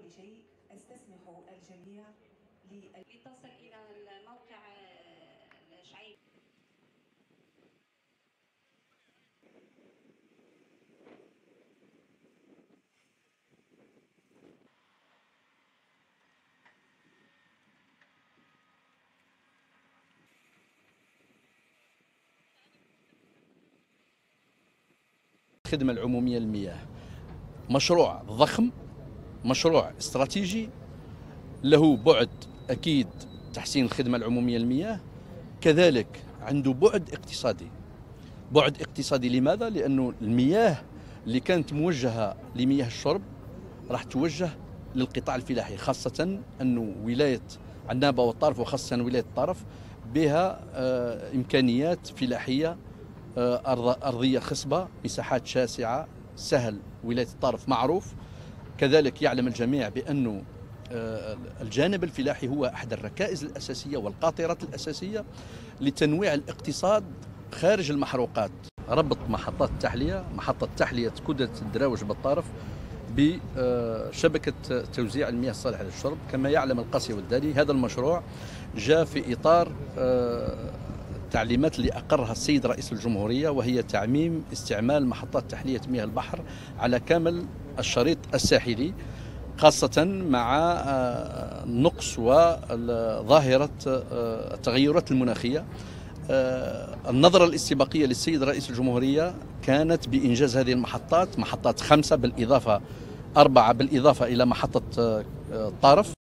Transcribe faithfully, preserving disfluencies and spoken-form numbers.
أول شيء أستسمح الجميع لتصل إلى الموقع الشعيب. الخدمة العمومية للمياه مشروع ضخم، مشروع استراتيجي له بعد أكيد تحسين الخدمة العمومية للمياه، كذلك عنده بعد اقتصادي. بعد اقتصادي لماذا؟ لأنه المياه اللي كانت موجهة لمياه الشرب راح توجه للقطاع الفلاحي، خاصة أنه ولاية عنابة والطرف وخاصة ولاية الطرف بها آه إمكانيات فلاحية، آه أرضية خصبة، مساحات شاسعة، سهل. ولاية الطرف معروف، كذلك يعلم الجميع بأنه الجانب الفلاحي هو أحد الركائز الأساسية والقاطرات الأساسية لتنويع الاقتصاد خارج المحروقات. ربط محطات التحلية، محطة تحلية كدة الدراوج بالطرف بشبكة توزيع المياه الصالحة للشرب. كما يعلم القاسي والداني هذا المشروع جاء في إطار التعليمات اللي أقرها السيد رئيس الجمهورية، وهي تعميم استعمال محطات تحلية مياه البحر على كامل الشريط الساحلي، خاصة مع نقص وظاهرة التغيرات المناخية. النظرة الاستباقية للسيد رئيس الجمهورية كانت بإنجاز هذه المحطات، محطات خمسة بالإضافة أربعة بالإضافة إلى محطة الطرف.